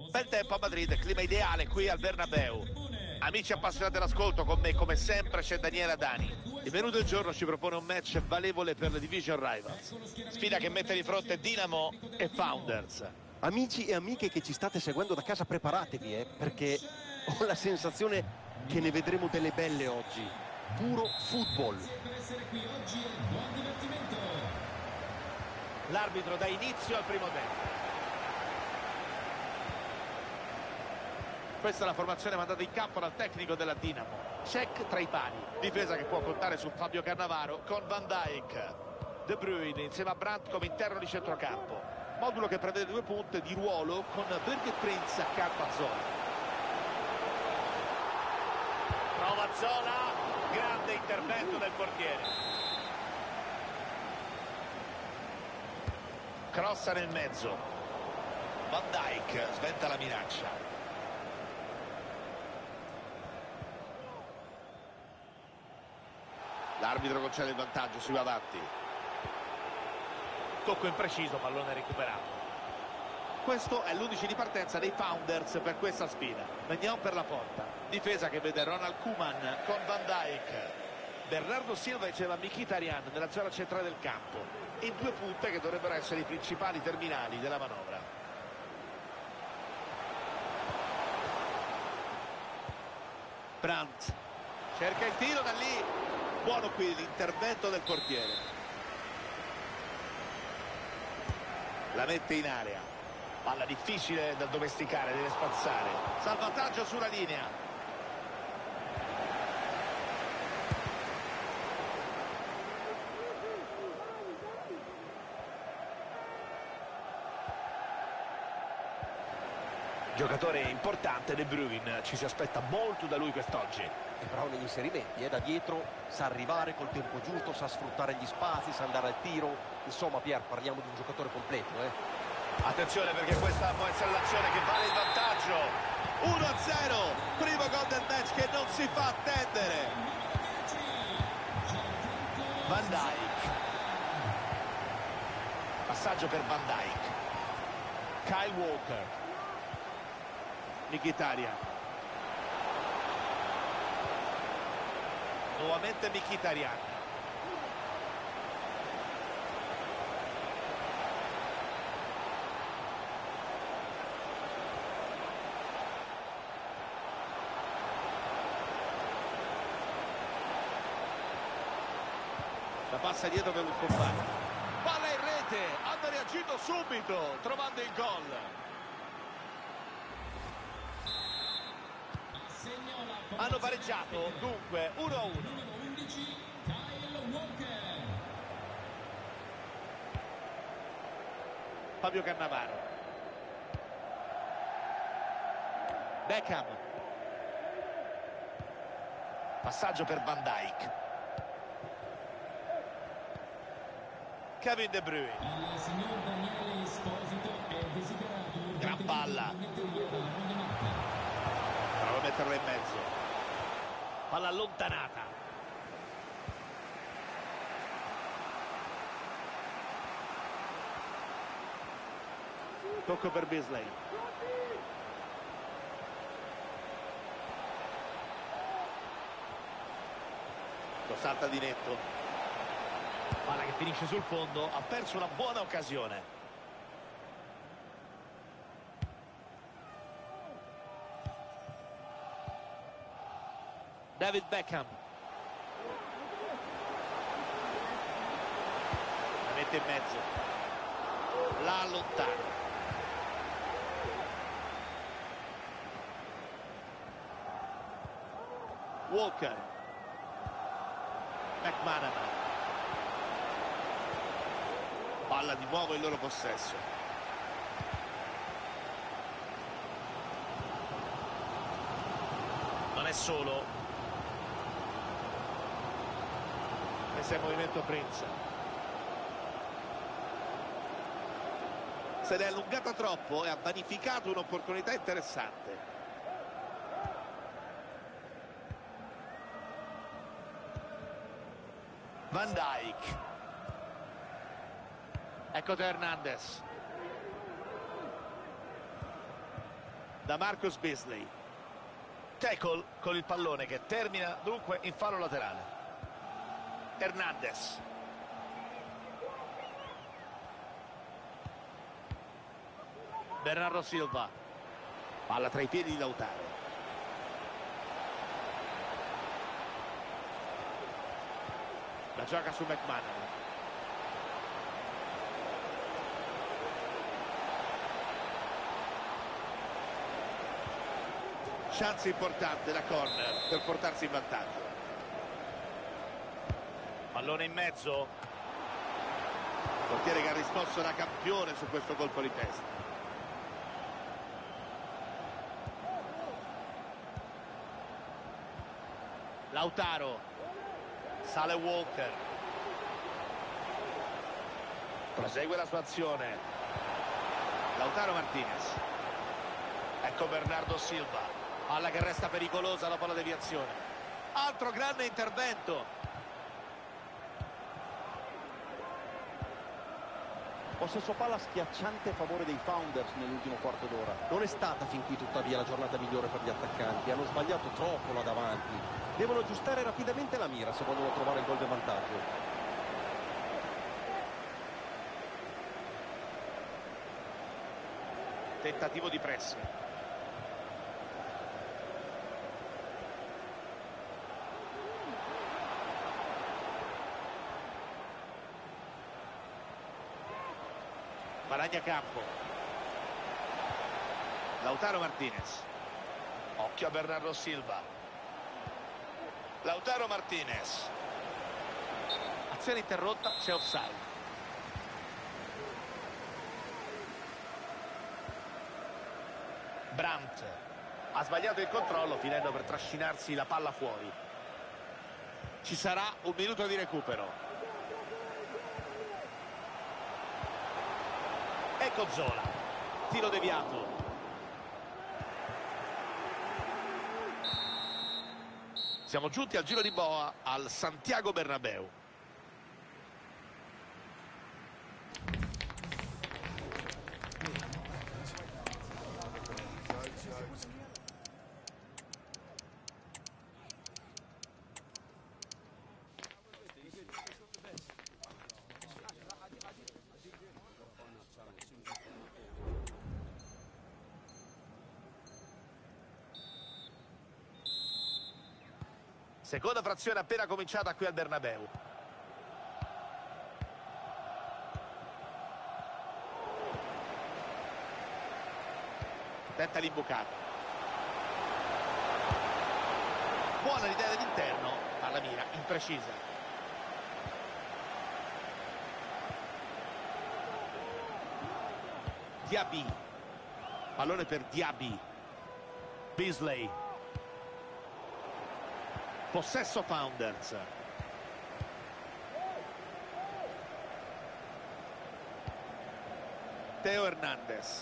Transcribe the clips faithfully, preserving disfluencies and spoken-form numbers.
Bel tempo a Madrid, clima ideale qui al Bernabeu. Amici appassionati all'ascolto, con me come sempre c'è Daniele Adani. Il menù del giorno ci propone un match valevole per le Division Rivals. Sfida che mette di fronte Dinamo e Founders. Amici e amiche che ci state seguendo da casa, preparatevi, eh, perché ho la sensazione che ne vedremo delle belle oggi. Puro football. L'arbitro dà inizio al primo tempo. Questa è la formazione mandata in campo dal tecnico della Dinamo. Check tra i pali. Difesa che può contare su Fabio Cannavaro con Van Dijk. De Bruyne insieme a Brandt come interno di centrocampo. Modulo che prevede due punte di ruolo con Birgit Prinz accanto a Zola. Prova Zola, grande intervento del portiere. Crossa nel mezzo. Van Dijk sventa la minaccia. L'arbitro concede il vantaggio, si va avanti. Tocco impreciso, pallone recuperato. Questo è l'undici di partenza dei Founders per questa sfida. Veniamo per la porta. Difesa che vede Ronald Koeman con Van Dijk. Bernardo Silva insieme a Mkhitaryan nella zona centrale del campo. In due punte che dovrebbero essere i principali terminali della manovra. Brandt cerca il tiro da lì. Buono qui l'intervento del portiere. La mette in area. Palla difficile da domesticare, deve spazzare. Salvataggio sulla linea. Giocatore importante De Bruyne, ci si aspetta molto da lui quest'oggi. È bravo negli inserimenti, eh, da dietro sa arrivare col tempo giusto, sa sfruttare gli spazi, sa andare al tiro. Insomma, Pier, parliamo di un giocatore completo, eh. Attenzione perché questa può essere l'azione che vale il vantaggio. uno a zero, primo gol del match che non si fa attendere. Van Dijk. Passaggio per Van Dijk. Kyle Walker. Mkhitaryan. Nuovamente Mkhitaryan. La passa dietro per un compagno. Palla in rete, hanno reagito subito trovando il gol. Hanno pareggiato, dunque uno a uno. Fabio Cannavaro. Beckham. Passaggio per Van Dijk. Kevin De Bruyne. Gran palla. Prova a metterla in mezzo. Palla allontanata. Tocco per Beasley. Lo salta di netto. Palla che finisce sul fondo. Ha perso una buona occasione. David Beckham. La mette in mezzo. La allontana. Walker. McManaman. Palla di nuovo in loro possesso. Non è solo. Messa in movimento Prinz. Se l'è allungata troppo e ha vanificato un'opportunità interessante. Van Dijk. Ecco Hernandez. da Marcus Beasley. Tackle con il pallone che termina dunque in fallo laterale. Hernandez. Bernardo Silva. Palla tra i piedi di Lautaro. La gioca su McManaman. Chance importante da corner per portarsi in vantaggio. Pallone in mezzo. Portiere che ha risposto da campione su questo colpo di testa. Lautaro. Sale Walker. Prosegue la sua azione. Lautaro Martinez. Ecco Bernardo Silva. Palla che resta pericolosa dopo la deviazione. Altro grande intervento. Possesso palla schiacciante a favore dei Founders nell'ultimo quarto d'ora. Non è stata fin qui tuttavia la giornata migliore per gli attaccanti. Hanno sbagliato troppo là davanti. Devono aggiustare rapidamente la mira se vogliono trovare il gol del vantaggio. Tentativo di pressing. Guadagna campo. Lautaro Martinez. Occhio a Bernardo Silva. Lautaro Martinez. Azione interrotta, c'è offside. Brandt ha sbagliato il controllo finendo per trascinarsi la palla fuori. Ci sarà un minuto di recupero. Ecco Zola, tiro deviato. Siamo giunti al giro di boa al Santiago Bernabéu. Seconda frazione appena cominciata qui al Bernabéu. Tenta l'imbucata. Buona l'idea dell'interno, alla mira, imprecisa. Diaby. Pallone per Diaby. Beasley. Possesso Founders. Theo Hernandez.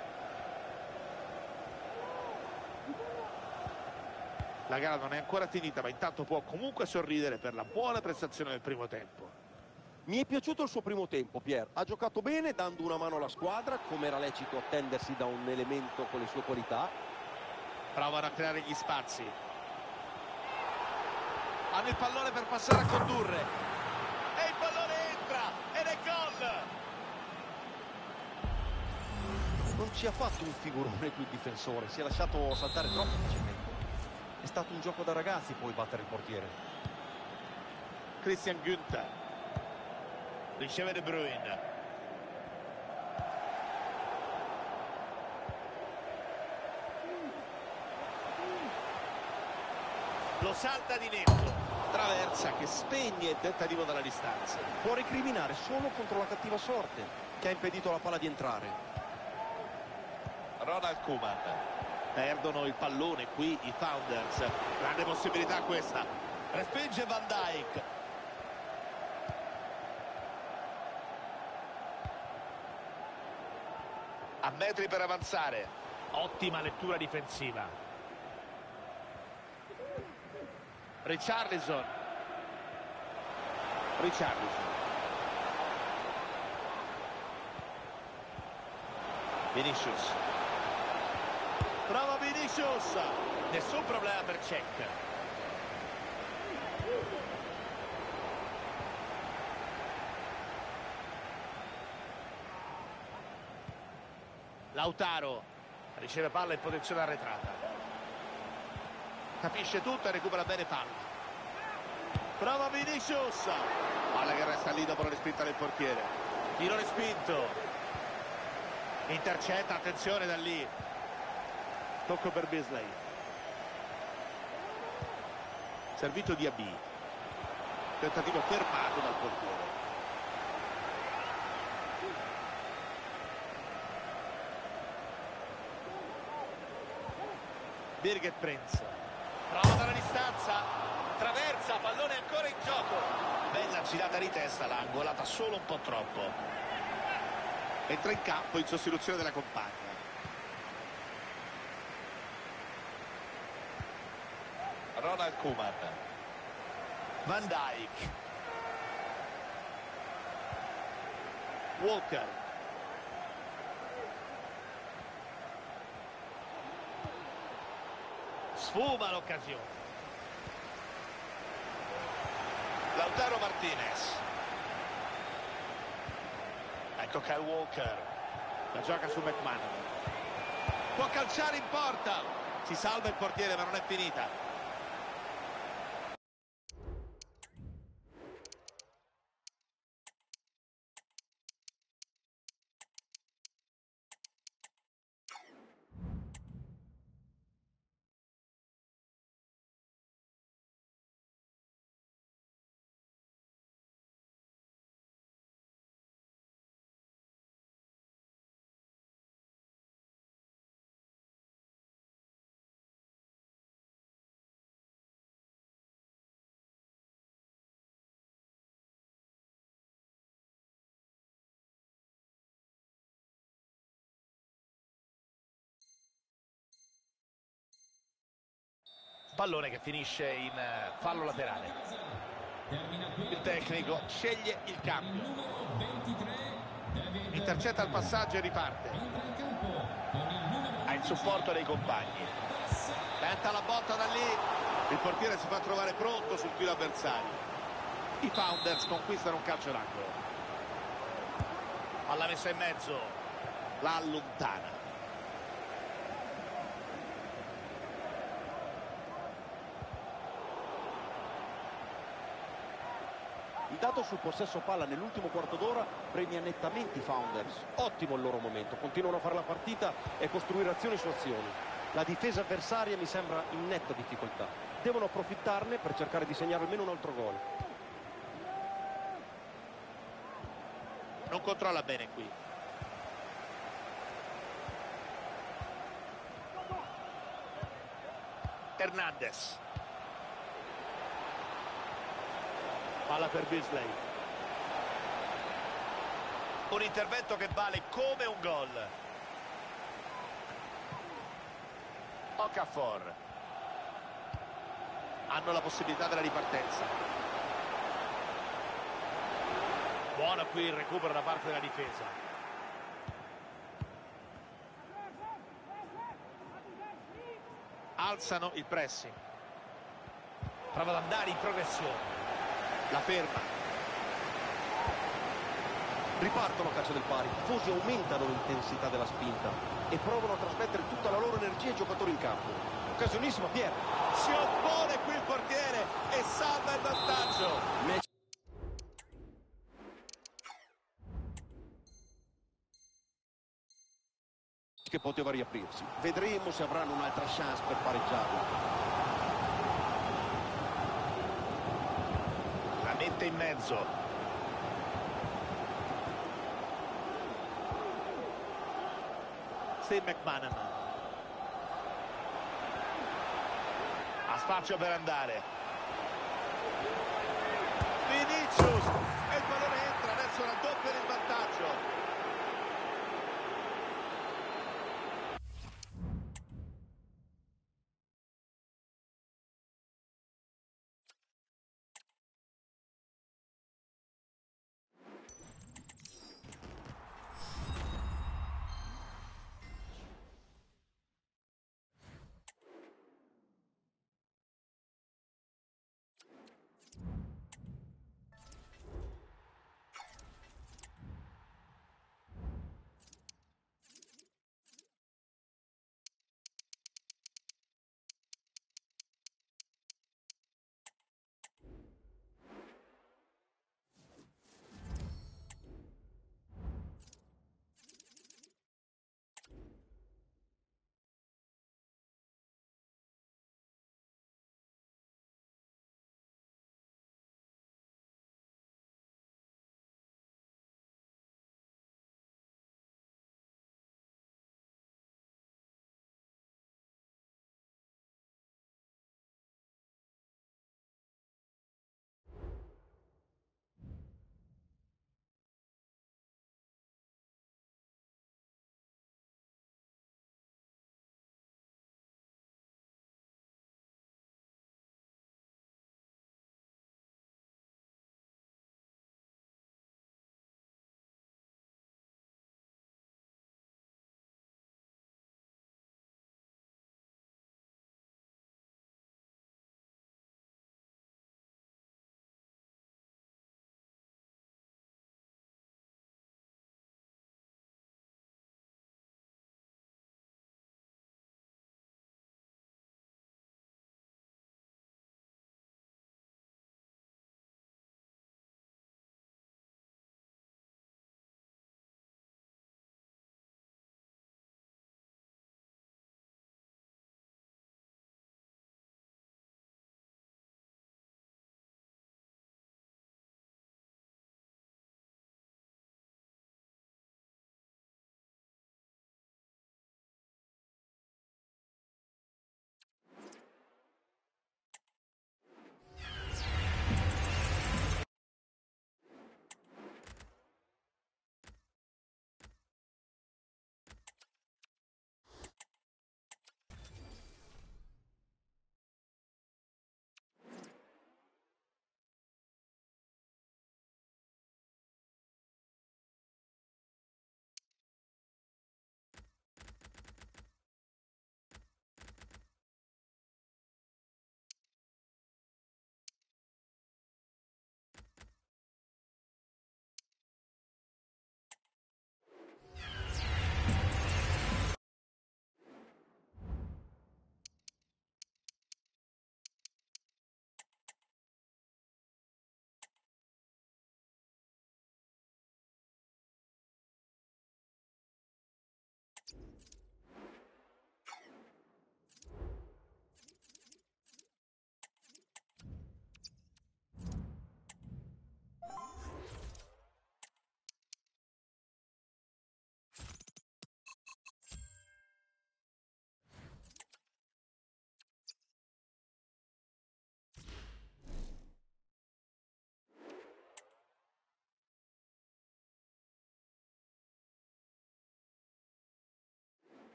La gara non è ancora finita, ma intanto può comunque sorridere per la buona prestazione del primo tempo. Mi è piaciuto il suo primo tempo, Pier. Ha giocato bene, dando una mano alla squadra, come era lecito attendersi da un elemento con le sue qualità. Provano a creare gli spazi. Hanno il pallone per passare a condurre. E il pallone entra ed è gol! Non ci ha fatto un figurone qui il difensore, si è lasciato saltare troppo facilmente. È stato un gioco da ragazzi poi battere il portiere. Christian Günther. Riceve De Bruyne. Lo salta di netto. Traversa che spegne il tentativo dalla distanza. Può recriminare solo contro la cattiva sorte che ha impedito alla palla di entrare. Ronald Koeman. Perdono il pallone qui i Founders. Grande possibilità questa. Respinge Van Dijk. A metri per avanzare. Ottima lettura difensiva. Richarlison. Richarlison. Vinicius. Prova Vinicius. Nessun problema per Cech. Lautaro riceve palla in posizione arretrata. Capisce tutto e recupera bene palla. Prova Vinicius. Palla che resta lì dopo la respinta del portiere. Tiro respinto. Intercetta, attenzione da lì. Tocco per Beasley. Servito di A B. Tentativo fermato dal portiere. Birgit Prinz. Prova dalla distanza. Traversa, pallone ancora in gioco. Bella girata di testa, l'ha angolata solo un po' troppo. Entra in campo in sostituzione della compagna. Ronald Koeman. Van Dijk. Walker. Sfuma l'occasione. Lautaro Martinez. Ecco Kyle Walker. La gioca su McManaman. Può calciare in porta. Si salva il portiere ma non è finita. Pallone che finisce in fallo laterale. Il tecnico sceglie il cambio. Intercetta il passaggio e riparte. Ha il supporto dei compagni. Tenta la botta da lì. Il portiere si fa trovare pronto sul tiro avversario. I Founders conquistano un calcio d'angolo. Palla messa in mezzo. La allontana. Il dato sul possesso palla nell'ultimo quarto d'ora premia nettamente i Founders. Ottimo il loro momento, continuano a fare la partita e costruire azioni su azioni. La difesa avversaria mi sembra in netta difficoltà. Devono approfittarne per cercare di segnare almeno un altro gol. Non controlla bene qui. Hernandez. Palla per Beasley. Un intervento che vale come un gol. Okafor. Hanno la possibilità della ripartenza. Buono qui il recupero da parte della difesa. Alzano il pressing. Prova ad andare in progressione. La ferma. Ripartono a calcio del pari. I tifosi aumentano l'intensità della spinta e provano a trasmettere tutta la loro energia ai giocatori in campo. Occasionissima, Pier. Si oppone qui il portiere e salva il vantaggio. Match che poteva riaprirsi. Vedremo se avranno un'altra chance per pareggiarla. Mette in mezzo. Steve McManaman. Ha spazio per andare. Vinicius e il pallone entra, adesso raddoppia il vantaggio.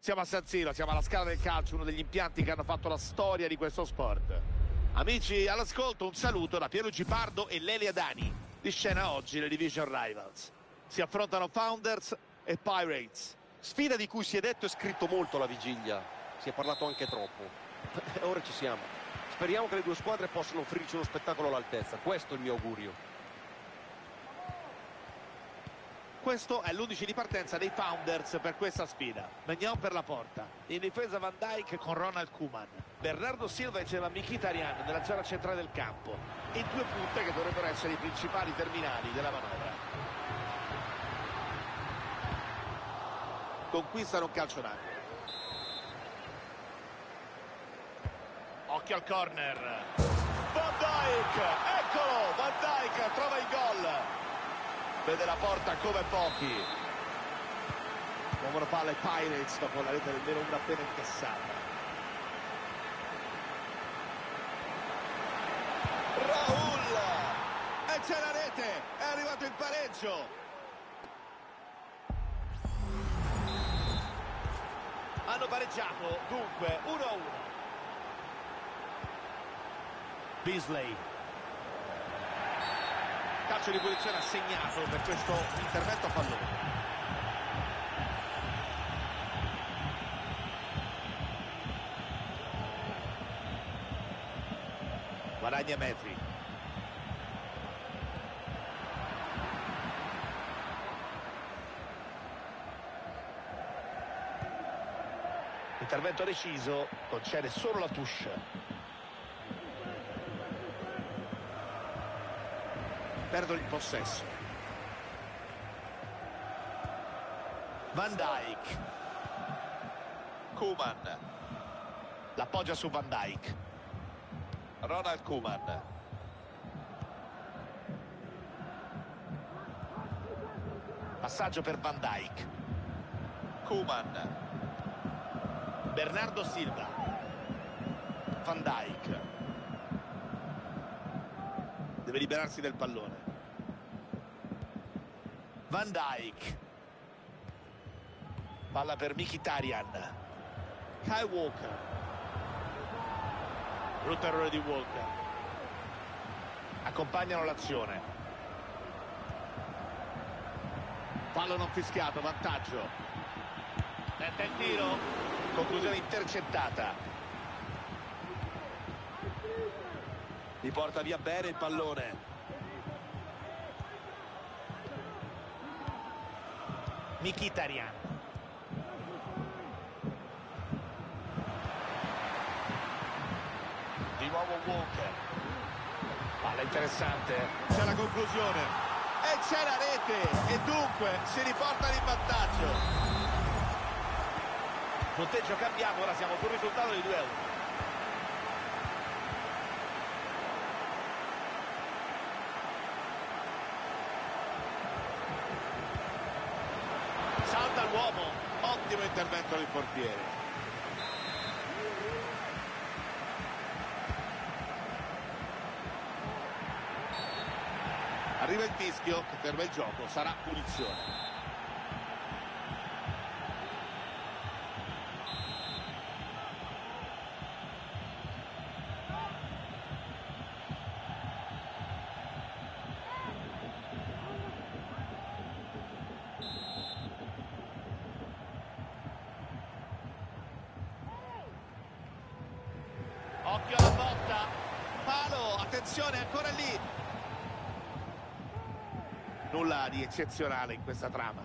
Siamo a San Siro, siamo alla Scala del Calcio, uno degli impianti che hanno fatto la storia di questo sport. Amici all'ascolto, un saluto da Piero Gipardo e Lelia Dani. Di scena oggi le Division Rivals. Si affrontano Founders e Pirates. Sfida di cui si è detto e scritto molto alla vigilia. Si è parlato anche troppo. E ora ci siamo. Speriamo che le due squadre possano offrirci uno spettacolo all'altezza. Questo è il mio augurio. Questo è l'undici di partenza dei Founders per questa sfida. Magnon per la porta. In difesa Van Dijk con Ronald Koeman. Bernardo Silva insieme a Mkhitaryan nella zona centrale del campo. E due punte che dovrebbero essere i principali terminali della manovra. Conquistano un calcio d'angolo. Occhio al corner. Van Dijk, eccolo! Van Dijk trova il gol. Vede la porta come pochi. Muovono palla i Pirates dopo la rete del meno una appena incassata. Raul! E c'è la rete! È arrivato il pareggio! Hanno pareggiato, dunque, uno a uno. Beasley. Calcio di punizione assegnato per questo intervento a pallone. Guadagna metri. Intervento deciso, concede solo la touche. Perdono il possesso. Van Dijk. Koeman. L'appoggia su Van Dijk. Ronald Koeman. Passaggio per Van Dijk. Koeman. Bernardo Silva. Van Dijk. Deve liberarsi del pallone. Van Dijk. Palla per Mkhitaryan. Kyle Walker. Brutto errore di Walker. Accompagnano l'azione. Fallo non fischiato, vantaggio. Tenta il tiro. Conclusione intercettata. Li porta via bene il pallone. Mkhitaryan. Di nuovo Walker. Palla interessante. C'è la conclusione. E c'è la rete. E dunque si riportano in vantaggio. Punteggio cambiato, ora siamo sul risultato di due a uno. Salta l'uomo, ottimo intervento del portiere. Arriva il fischio che ferma il gioco, sarà punizione. Occhio alla botta, palo, attenzione, ancora lì. Nulla di eccezionale in questa trama.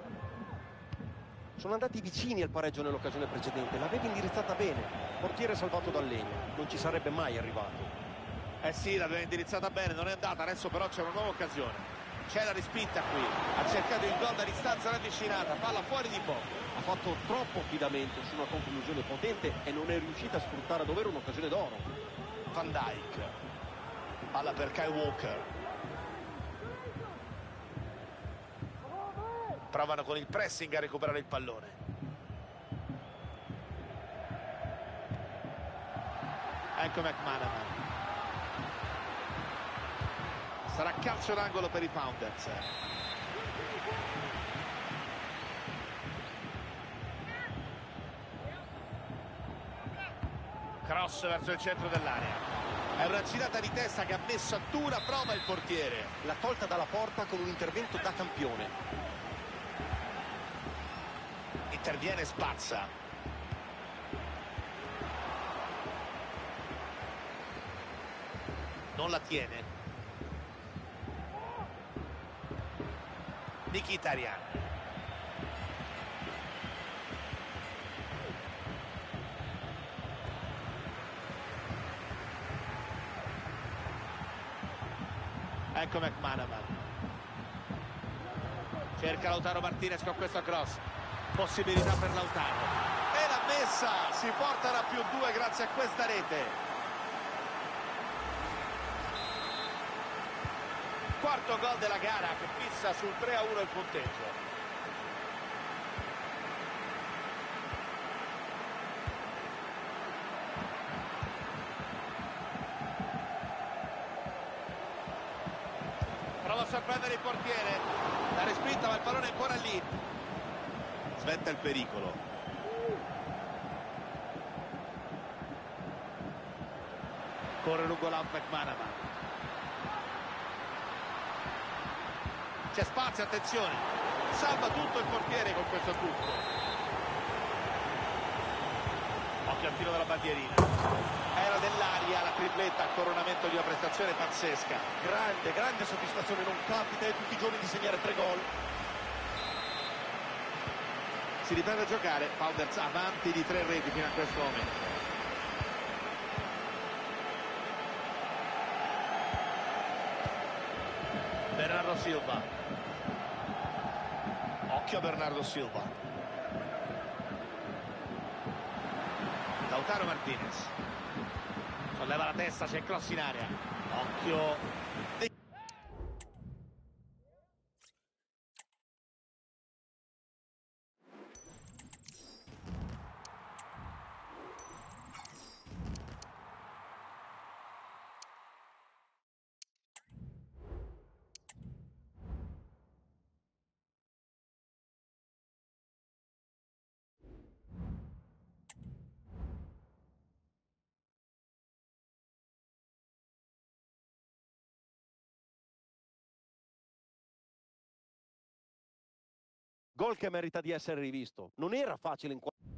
Sono andati vicini al pareggio nell'occasione precedente, l'aveva indirizzata bene. Portiere salvato dal legno, non ci sarebbe mai arrivato. Eh sì, l'aveva indirizzata bene, non è andata, adesso però c'è una nuova occasione. C'è la respinta qui, ha cercato il gol da distanza ravvicinata, palla fuori di poco. Ha fatto troppo affidamento su una conclusione potente e non è riuscita a sfruttare a dovere un'occasione d'oro. Van Dijk. Palla per Kyle Walker. Provano con il pressing a recuperare il pallone. Ecco McManaman. Sarà calcio d'angolo per i Founders. cross verso il centro dell'area. È una girata di testa che ha messo a dura prova il portiere. L'ha tolta dalla porta con un intervento da campione. Interviene Spazza. Non la tiene. Mkhitaryan. Ecco McManaman. Cerca Lautaro Martinez con questo cross. Possibilità per Lautaro. E l'ha messa! Si portano a più due grazie a questa rete. Quarto gol della gara che fissa sul tre a uno il punteggio. Prova a sorprendere il portiere. La respinta, ma il pallone è ancora lì. Sventa il pericolo. Corre lungo l'out McManaman. C'è spazio, attenzione. Salva tutto il portiere con questo tutto. Occhio al tiro della bandierina. Era dell'aria la tripletta a coronamento di una prestazione pazzesca. Grande, grande soddisfazione, non capita tutti i giorni di segnare tre gol. Si riprende a giocare, Founders avanti di tre reti fino a questo momento. Bernardo Silva. Occhio a Bernardo Silva. Lautaro Martinez. Solleva la testa, c'è il cross in area. Occhio. Gol che merita di essere rivisto. Non era facile in